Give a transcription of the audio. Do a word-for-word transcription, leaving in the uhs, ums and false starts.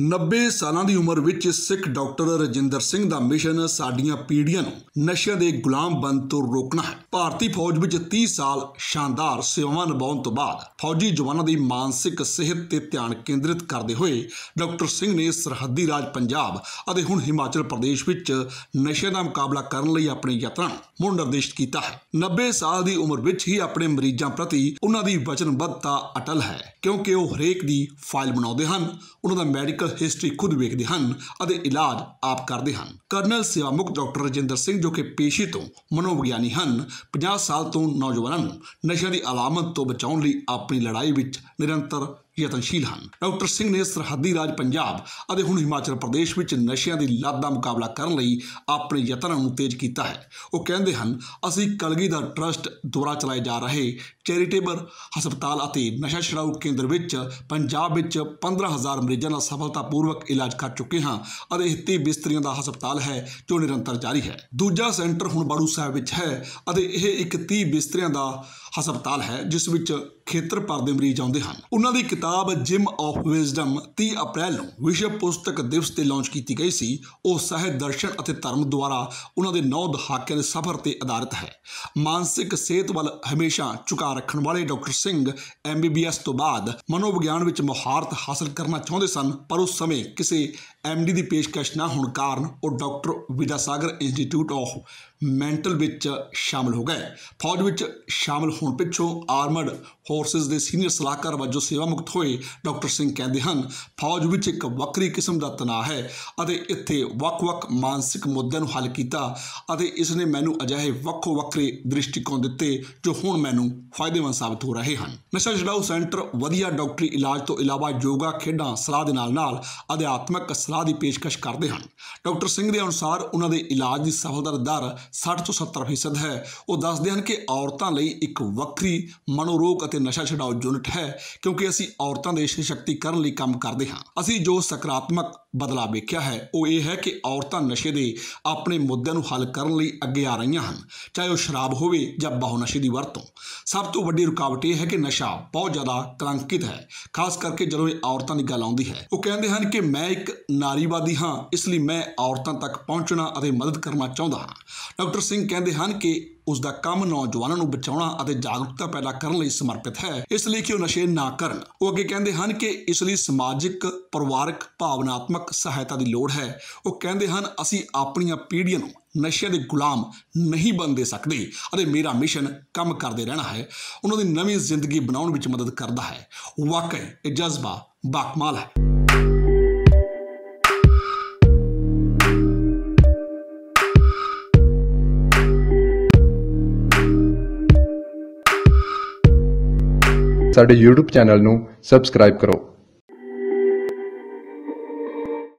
नब्बे सालां दी उम्र विच सिख डॉक्टर रजिंदर सिंह दा मिशन साडियां पीढ़ियां नूं नशिਆਂ ਦੇ गुलाम बन तो रोकना है। भारतीय फौज विच तीस साल शानदार सेवावां निभाउण तो बाद फौजी जवानां दी मानसिक सेहत ते ध्यान केंद्रित करदे होए डॉक्टर सिंह ने सरहदी राज पंजाब ਅਤੇ हुण हिमाचल प्रदेश विच नशिਆਂ ਦਾ मुकाबला करन लई अपने यत्नां नूं मुड़ निर्देशित कीता है। नब्बे साल दी उम्र विच ही अपने मरीजां प्रति उन्हां दी वचनबद्धता अटल है, क्योंकि वो हरेक दी फाइल बनाउंदे हन, उन्हां दा मैडिकल हिस्टरी खुद वेखदे हन ਅਤੇ इलाज आप करते हैं। करनल सेवा मुक्त डॉक्टर रजिंदर सिंह जो कि पेशे तो मनोविग्यानी हैं, पचास साल तो नौजवानों नशिਆਂ ਦੀ अलामत तो बचाने ਲਈ अपनी लड़ाई विच निरंतर यतनशील हैं। डॉक्टर सिंह ने सरहदी राज पंजाब ਅਤੇ ਹੁਣ हिमाचल प्रदेश विच नशिਆਂ ਦੀ ਲੱਤ ਦਾ ਮੁਕਾਬਲਾ ਕਰਨ ਲਈ ਆਪਣੇ ਯਤਨਾਂ ਨੂੰ ਤੇਜ਼ ਕੀਤਾ ਹੈ। ਉਹ ਕਹਿੰਦੇ ਹਨ, ਅਸੀਂ ਕਲਗੀਧਰ ਟਰਸਟ ਦੁਆਰਾ ਚਲਾਏ ਜਾ ਰਹੇ ਚੈਰੀਟੇਬਲ ਹਸਪਤਾਲ ਅਤੇ ਨਸ਼ਾ ਛੁਡਾਊ ਕੇਂਦਰ ਵਿੱਚ ਪੰਜਾਬ ਵਿੱਚ ਪੰਦਰਾਂ ਹਜ਼ਾਰ ਮਰੀਜ਼ਾਂ ਦਾ ਸਫਲਤਾਪੂਰਵਕ ਇਲਾਜ ਕਰ ਚੁੱਕੇ ਹਾਂ ਅਤੇ ਇਹ ਤੀਹ ਬਿਸਤਰੀਆਂ ਦਾ ਹਸਪਤਾਲ ਹੈ ਜੋ ਨਿਰੰਤਰ ਜਾਰੀ ਹੈ। ਦੂਜਾ ਸੈਂਟਰ ਹੁਣ ਬਾੜੂ ਸਾਹਿਬ ਵਿੱਚ ਹੈ ਅਤੇ ਇਹ ਇੱਕ ਤੀਹ ਬਿਸਤਰੀਆਂ ਦਾ ਹਸਪਤਾਲ ਹੈ ਜਿਸ ਵਿੱਚ ਖੇਤਰ ਭਰ ਦੇ ਮਰੀਜ਼ ਆਉਂਦੇ ਹਨ। ਉਹਨਾਂ ਦੀ ਕਿਤਾਬ ਜਿਮ ਆਫ ਵਿਜ਼ਡਮ ਤੀਹ ਅਪ੍ਰੈਲ ਨੂੰ ਵਿਸ਼ਵ ਪੁਸਤਕ ਦਿਵਸ ਤੇ ਲਾਂਚ ਕੀਤੀ ਗਈ ਸੀ। ਉਹ ਸਾਹਿਤ, ਦਰਸ਼ਨ ਅਤੇ ਧਰਮ ਦੁਆਰਾ ਉਹਨਾਂ ਦੇ ਨੌ ਦਹਾਕਿਆਂ ਦੇ ਸਫ਼ਰ ਤੇ ਆਧਾਰਿਤ ਹੈ। ਮਾਨਸਿਕ ਸਿਹਤ ਵੱਲ ਹਮੇਸ਼ਾ ਝੁਕਾਅ ਰੱਖਣ ਵਾਲੇ doctor Singh M B B S ਤੋਂ ਬਾਅਦ ਮਨੋਵਿਗਿਆਨ ਵਿੱਚ ਮੁਹਾਰਤ ਹਾਸਲ ਕਰਨਾ ਚਾਹੁੰਦੇ ਸਨ, ਪਰ ਉਸ ਸਮੇਂ ਕਿਸੇ ਐਮ ਡੀ ਦੀ ਪੇਸ਼ਕਸ਼ ਨਾ ਹੋਣ ਕਾਰਨ ਉਹ doctor Vidyasagar institute of mental ਵਿੱਚ ਸ਼ਾਮਲ ਹੋ ਗਏ। ਫੌਜ ਵਿੱਚ ਸ਼ਾਮਲ ਹੋਣ ਪਿੱਛੋਂ ਆਰਮਡ ਫੋਰਸਿਸ ਦੇ ਸੀਨੀਅਰ ਸਲਾਹਕਾਰ ਵਜੋਂ ਸੇਵਾ ਮੁਕਤ ਹੋਏ ਡਾਕਟਰ ਸਿੰਘ ਕਹਿੰਦੇ ਹਨ, ਫੌਜ ਵਿੱਚ ਇੱਕ ਵੱਖਰੀ ਕਿਸਮ ਦਾ ਤਣਾਅ ਹੈ ਅਤੇ ਇੱਥੇ ਵੱਖ-ਵੱਖ ਮਾਨਸਿਕ ਮੁੱਦਿਆਂ ਨੂੰ ਹੱਲ ਕੀਤਾ ਅਤੇ ਇਸ ਨੇ ਮੈਨੂੰ ਅਜਿਹੇ ਵੱਖੋ ਵੱਖਰੇ ਦ੍ਰਿਸ਼ਟੀਕੋਣ ਦਿੱਤੇ ਜੋ ਹੁਣ ਮੈਨੂੰ ਫਾਇਦੇਮੰਦ ਸਾਬਤ ਹੋ ਰਹੇ ਹਨ। ਨਸ਼ਾ ਛੁਡਾਊ ਸੈਂਟਰ ਵਧੀਆ ਡਾਕਟਰੀ ਇਲਾਜ ਤੋਂ ਇਲਾਵਾ ਯੋਗਾ, ਖੇਡਾਂ, ਸਲਾਹ ਦੇ ਨਾਲ ਨਾਲ ਅਧਿਆਤਮਕ ਸਲਾਹ ਦੀ ਪੇਸ਼ਕਸ਼ ਕਰਦੇ ਹਨ। ਡਾਕਟਰ ਸਿੰਘ ਦੇ ਅਨੁਸਾਰ ਉਹਨਾਂ ਦੇ ਇਲਾਜ ਦੀ ਸਫਲਤਾ ਦਰ ਸੱਠ ਤੋਂ ਸੱਤਰ ਫੀਸਦ ਹੈ। ਉਹ ਦੱਸਦੇ ਹਨ ਕਿ ਔਰਤਾਂ ਲਈ ਇੱਕ ਵੱਖਰੀ ਮਨੋਰੋਗ ਅਤੇ ਨਸ਼ਾ ਛੁਡਾਊ ਯੂਨਿਟ ਹੈ, ਕਿਉਂਕਿ ਅਸੀਂ ਔਰਤਾਂ ਦੇ ਸਸ਼ਕਤੀਕਰਨ ਲਈ ਕੰਮ ਕਰਦੇ ਹਾਂ। ਅਸੀਂ ਜੋ ਸਕਾਰਾਤਮਕ ਬਦਲਾਅ ਵੇਖਿਆ ਹੈ ਉਹ ਇਹ ਹੈ ਕਿ ਔਰਤਾਂ ਨਸ਼ੇ ਦੇ ਆਪਣੇ ਮੁੱਦਿਆਂ ਨੂੰ ਹੱਲ ਕਰਨ ਲਈ ਅੱਗੇ ਆ ਰਹੀਆਂ ਹਨ, ਚਾਹੇ ਉਹ ਸ਼ਰਾਬ ਹੋਵੇ ਜਾਂ ਬਹੁ ਨਸ਼ੇ ਦੀ ਵਰਤੋਂ। ਸਭ ਤੋਂ ਵੱਡੀ ਰੁਕਾਵਟ ਇਹ ਹੈ ਕਿ ਨਸ਼ਾ ਬਹੁਤ ਜ਼ਿਆਦਾ ਕਲੰਕਿਤ ਹੈ, ਖਾਸ ਕਰਕੇ ਜਦੋਂ ਇਹ ਔਰਤਾਂ ਦੀ ਗੱਲ ਆਉਂਦੀ ਹੈ। ਉਹ ਕਹਿੰਦੇ ਹਨ ਕਿ ਮੈਂ ਇੱਕ ਨਾਰੀਵਾਦੀ ਹਾਂ, ਇਸ ਲਈ ਮੈਂ ਔਰਤਾਂ ਤੱਕ ਪਹੁੰਚਣਾ ਅਤੇ ਮਦਦ ਕਰਨਾ ਚਾਹੁੰਦਾ ਹਾਂ। ਡਾਕਟਰ ਸਿੰਘ ਕਹਿੰਦੇ ਹਨ ਕਿ ਉਸ ਦਾ ਕੰਮ ਨੌਜਵਾਨਾਂ ਨੂੰ ਬਚਾਉਣਾ ਅਤੇ ਜਾਗਰੂਕਤਾ ਪੈਦਾ ਕਰਨ ਲਈ ਸਮਰਪਿਤ ਹੈ, ਇਸ ਲਈ ਕਿ ਉਹ ਨਸ਼ੇ ਨਾ ਕਰਨ। ਉਹ ਅੱਗੇ ਕਹਿੰਦੇ ਹਨ ਕਿ ਇਸ ਲਈ ਸਮਾਜਿਕ, ਪਰਿਵਾਰਕ, ਭਾਵਨਾਤਮਕ ਸਹਾਇਤਾ ਦੀ ਲੋੜ ਹੈ। ਉਹ ਕਹਿੰਦੇ ਹਨ, ਅਸੀਂ ਆਪਣੀਆਂ ਪੀੜ੍ਹੀਆਂ ਨੂੰ ਨਸ਼ਿਆਂ ਦੇ ਗੁਲਾਮ ਨਹੀਂ ਬਣ ਦੇ ਸਕਦੇ ਅਤੇ ਮੇਰਾ ਮਿਸ਼ਨ ਕੰਮ ਕਰਦੇ ਰਹਿਣਾ ਹੈ, ਉਹਨਾਂ ਦੀ ਨਵੀਂ ਜ਼ਿੰਦਗੀ ਬਣਾਉਣ ਵਿੱਚ ਮਦਦ ਕਰਦਾ ਹੈ। ਵਾਕਈ ਇਹ ਜਜ਼ਬਾ ਬਾਕਮਾਲ ਹੈ। ਸਾਡੇ YouTube ਚੈਨਲ ਨੂੰ ਸਬਸਕ੍ਰਾਈਬ ਕਰੋ।